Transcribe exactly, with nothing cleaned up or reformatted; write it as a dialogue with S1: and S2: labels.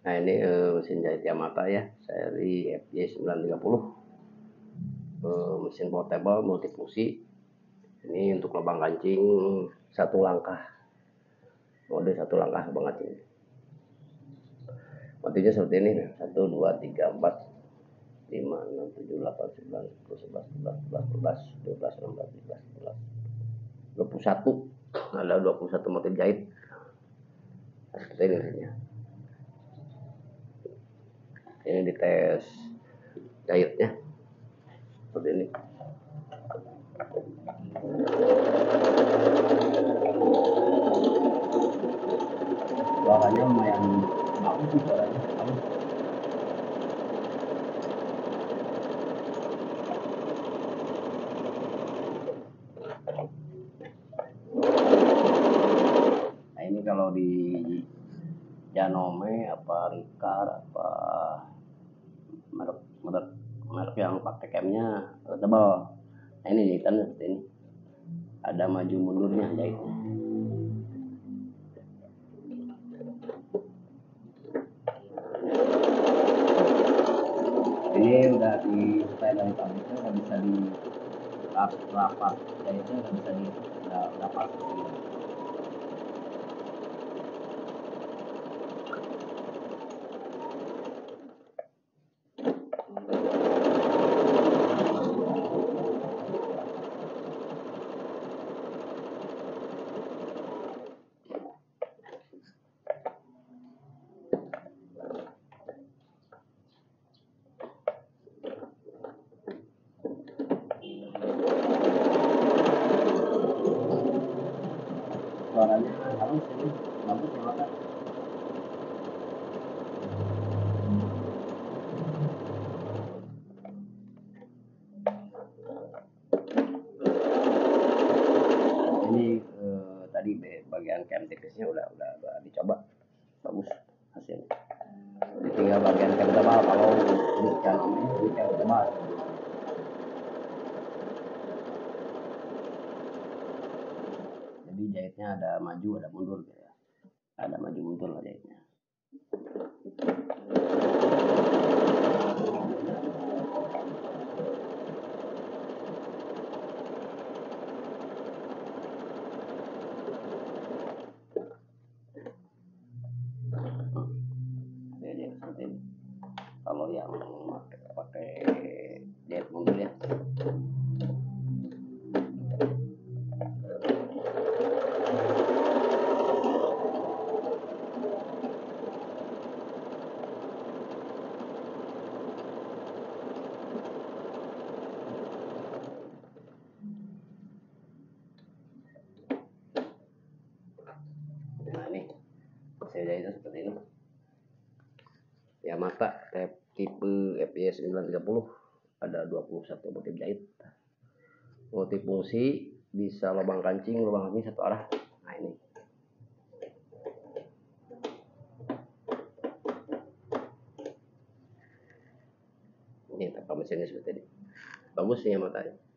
S1: Nah ini eh, mesin jahit Yamata ya, seri F Y sembilan tiga nol, eh, mesin portable multifungsi. Ini untuk lubang kancing satu langkah, mode satu langkah lubang kancing. Motifnya seperti ini, satu, dua, tiga, empat, lima, enam, tujuh, delapan, sembilan, sepuluh, sebelas, dua belas, dua belas, dua belas, enam belas, tujuh belas, delapan belas, dua puluh satu. Ada dua puluh satu motif jahit. Seperti ini hasilnya. Ini dites jahitnya seperti ini. Suaranya lumayan bagus sih, suaranya bagus. Nah ini kalau di Janome apa Riccar apa merek merek merek yang pakai camnya tebal. Nah ini jahitan seperti ini, ada maju mundurnya jahitnya. Ini udah di setelah dari pabriknya udah bisa di rapat jahitnya, udah bisa di udah, udah pas gitu. Suaranya halus ini, bagus ya mata. Ini eh, tadi bagian cam teknisnya udah, udah udah dicoba, bagus hasilnya. Tinggal bagian cam tebal, kalau di Janome ini cam tebal. Jadi jahitnya ada maju ada mundur gitu ya, ada maju mundur lah jahitnya. Jadi seperti ini. Kalau yang pakai jahit mundur ya. Nah ini saya jahitnya seperti ini. Yamata tipe F Y sembilan tiga nol, ada dua puluh satu motif jahit. Motif fungsi bisa lubang kancing, lubang kancing satu arah. Nah ini. Ini tempat mesinnya seperti ini. Bagus sih Yamatanya.